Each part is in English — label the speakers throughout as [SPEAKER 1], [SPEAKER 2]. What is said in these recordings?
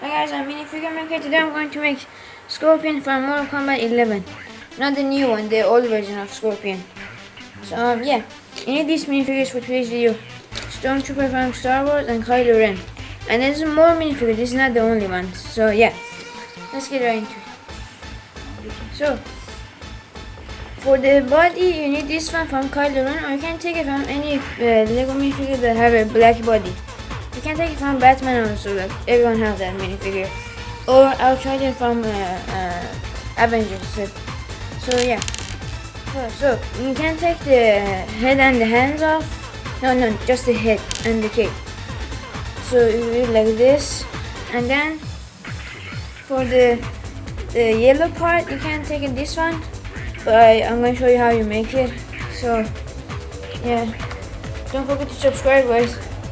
[SPEAKER 1] Hi guys, I'm Minifigure Maker. Today I'm going to make Scorpion from Mortal Kombat 11. Not the new one, the old version of Scorpion. So yeah, you need these minifigures for today's video. Stormtrooper from Star Wars and Kylo Ren. And there's more minifigures, this is not the only ones. So yeah, let's get right into it. So, for the body, you need this one from Kylo Ren, or you can take it from any Lego minifigure that have a black body. You can take it from Batman also, like everyone has that minifigure. Or I'll try it from Avengers set. So yeah. So you can take the head and the hands off. No, just the head and the cape. So you do it like this. And then for the yellow part, you can take it this one. But I'm going to show you how you make it. So yeah. Don't forget to subscribe, guys.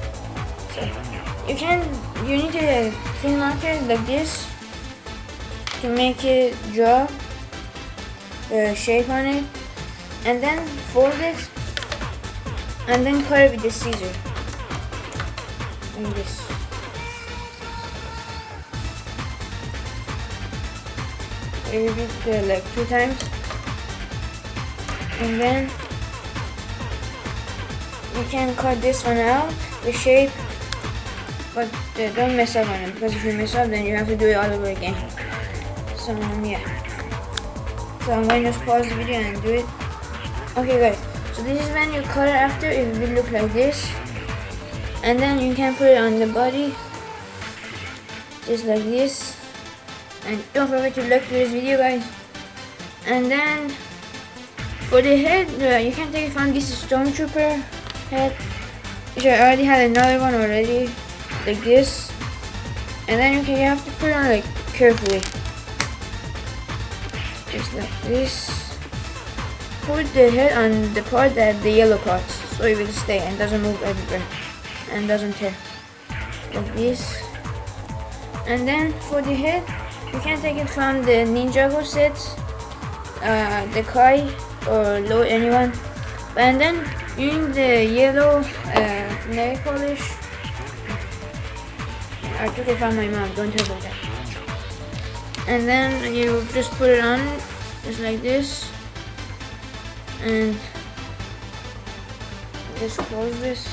[SPEAKER 1] You need a thin marker like this to make it draw the shape on it, and then fold it and then cut it with the scissor like this. Repeat it like 2 times, and then you can cut this one out, the shape. But don't mess up on it, because if you mess up, then you have to do it all over again. So yeah. So I'm going to just pause the video and do it. Okay guys, so this is when you cut it after. It will look like this. And then you can put it on the body. Just like this. And don't forget to like this video, guys. And then for the head, you can take it from this Stormtrooper head, which I already had another one already. Like this, and then you have to put it on like carefully, just like this. Put the head on the part that the yellow parts, so it will stay and doesn't move everywhere and doesn't tear, like this. And then for the head, you can take it from the Ninjago sets, the Kai or Low anyone, and then using the yellow nail polish. I took it from my mom, don't tell her that. And then you just put it on, just like this. And just close this.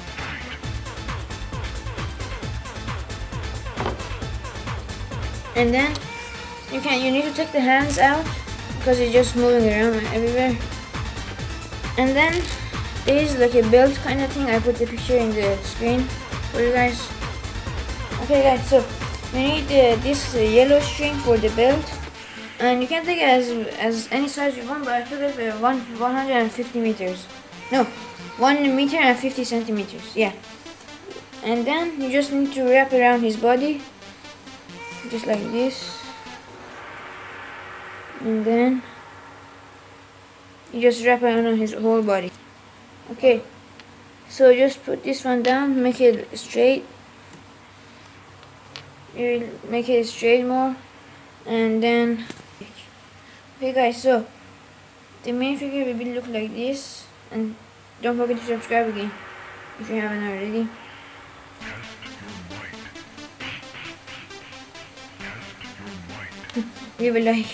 [SPEAKER 1] And then you need to take the hands out, because it's just moving around everywhere. And then there is like a belt kind of thing. I put the picture in the screen for you guys. Okay guys, so you need this yellow string for the belt, and you can take it as any size you want, but I took it for 150 meters. No, 1 meter and 50 centimeters, yeah. And then you just need to wrap around his body, just like this. And then you just wrap around on his whole body. Okay, so just put this one down, make it straight. You will make it straight more, and then okay guys, so the minifigure will look like this. And don't forget to subscribe again if you haven't already. Leave a like.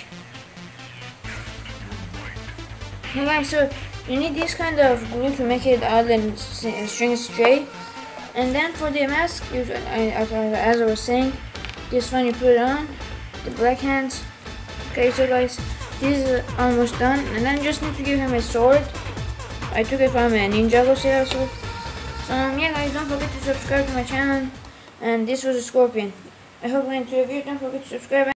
[SPEAKER 1] Okay guys, so you need this kind of glue to make it all and string straight. And then for the mask, as I was saying, this one you put it on, the black hands. Okay, so guys, this is almost done. And then you just need to give him a sword. I took it from a Ninjago set also. So yeah guys, don't forget to subscribe to my channel. And this was a Scorpion. I hope you enjoyed the video. Don't forget to subscribe.